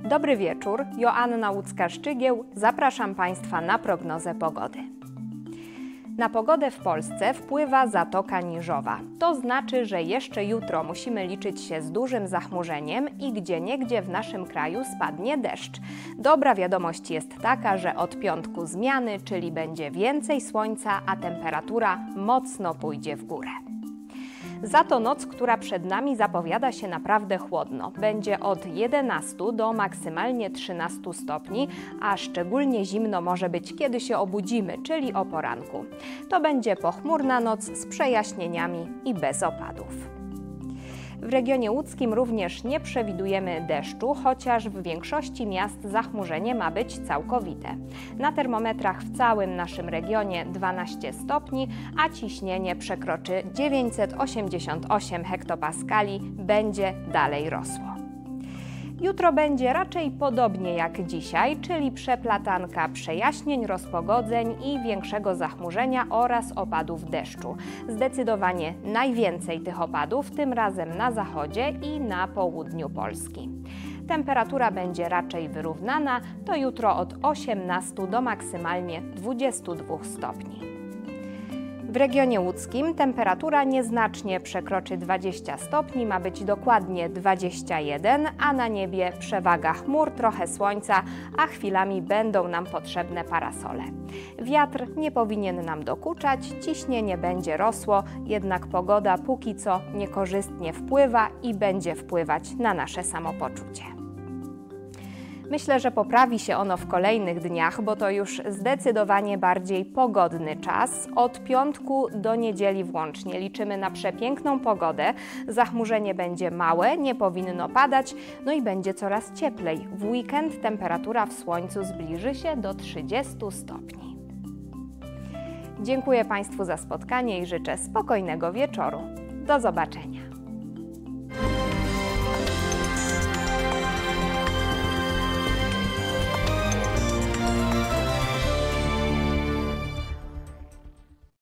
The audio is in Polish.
Dobry wieczór, Joanna Łódzka-Szczygieł. Zapraszam Państwa na prognozę pogody. Na pogodę w Polsce wpływa Zatoka Niżowa. To znaczy, że jeszcze jutro musimy liczyć się z dużym zachmurzeniem i gdzieniegdzie w naszym kraju spadnie deszcz. Dobra wiadomość jest taka, że od piątku zmiany, czyli będzie więcej słońca, a temperatura mocno pójdzie w górę. Za to noc, która przed nami, zapowiada się naprawdę chłodno. Będzie od 11 do maksymalnie 13 stopni, a szczególnie zimno może być, kiedy się obudzimy, czyli o poranku. To będzie pochmurna noc z przejaśnieniami i bez opadów. W regionie łódzkim również nie przewidujemy deszczu, chociaż w większości miast zachmurzenie ma być całkowite. Na termometrach w całym naszym regionie 12 stopni, a ciśnienie przekroczy 988 hektopaskali, będzie dalej rosło. Jutro będzie raczej podobnie jak dzisiaj, czyli przeplatanka przejaśnień, rozpogodzeń i większego zachmurzenia oraz opadów deszczu. Zdecydowanie najwięcej tych opadów, tym razem na zachodzie i na południu Polski. Temperatura będzie raczej wyrównana, to jutro od 18 do maksymalnie 22 stopni. W regionie łódzkim temperatura nieznacznie przekroczy 20 stopni, ma być dokładnie 21, a na niebie przewaga chmur, trochę słońca, a chwilami będą nam potrzebne parasole. Wiatr nie powinien nam dokuczać, ciśnienie będzie rosło, jednak pogoda póki co niekorzystnie wpływa i będzie wpływać na nasze samopoczucie. Myślę, że poprawi się ono w kolejnych dniach, bo to już zdecydowanie bardziej pogodny czas. Od piątku do niedzieli włącznie liczymy na przepiękną pogodę. Zachmurzenie będzie małe, nie powinno padać, no i będzie coraz cieplej. W weekend temperatura w słońcu zbliży się do 30 stopni. Dziękuję Państwu za spotkanie i życzę spokojnego wieczoru. Do zobaczenia.